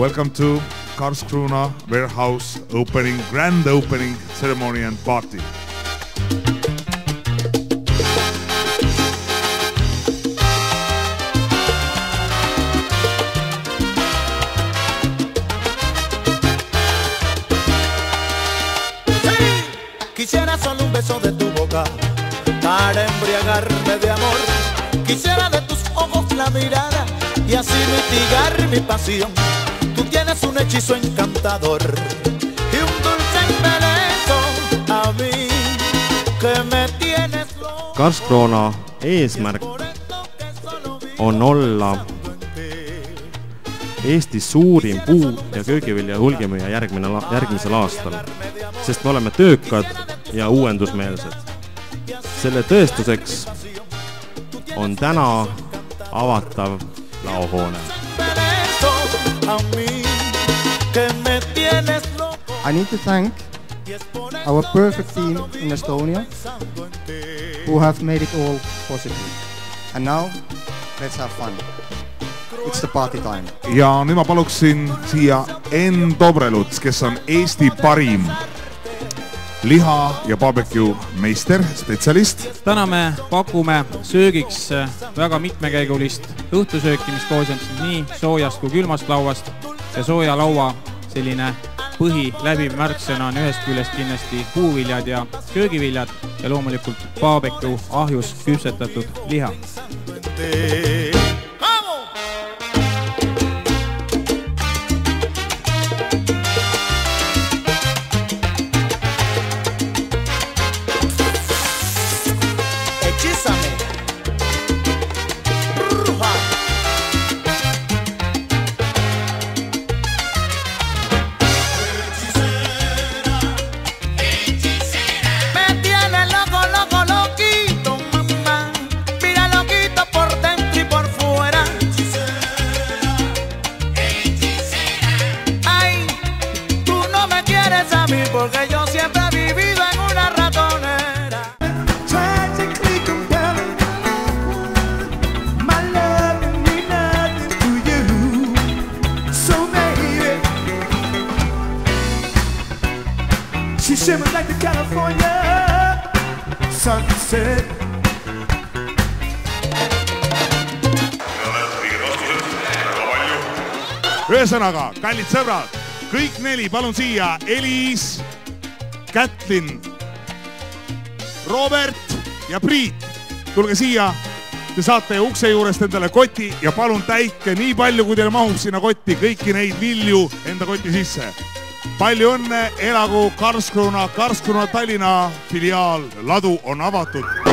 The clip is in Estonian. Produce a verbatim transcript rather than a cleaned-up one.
Welcome to Karlskroona warehouse opening, grand opening ceremony and party. Quisiera solo un beso de tu boca para embriagarme de amor. Quisiera de tus ojos la mirada y así mitigar mi pasión. Tú tienes un hechizo encantador y un dulce embeleso a mí que me tienes loco. Karlskroona eesmärk on olla Eesti suurim puu- ja köögivilja hulgimüüja järgmine, järgmisel aastal, sest me oleme töökad ja uuendusmeelsed. Selle tõestuseks on täna avatav laohoone. I need to thank our perfect team in Estonia who have made it all possible. And now, let's have fun. It's the party time. Ja nüüd ma paluksin siia Enn Dobreluts, kes on Eesti parim liha- ja barbecue meister, spetsialist. Täna me pakume söögiks väga mitmekäigulist õhtusööki, mis koosneb nii soojast kui külmast lauast ja sooja laua selline põhi läbiv märksõna on ühest küljest kindlasti puuviljad ja köögiviljad ja loomulikult barbecue ahjus küpsetatud liha. Porque yo siempre he vivido en una ratonera. Tragically compelling, my love means nothing to you. So baby, she shimmers like the California sunset. Ühesõnaga, kallid sõbrad, kõik neli, palun siia, Elis, Kätlin, Robert ja Priit. Tulge siia, te saate ukse juurest endale koti ja palun täitke nii palju, kui teile mahub sinna kotti, kõiki neid vilju enda koti sisse. Palju õnne, elagu Karlskroona, Karlskroona Tallinna filiaal, ladu on avatud.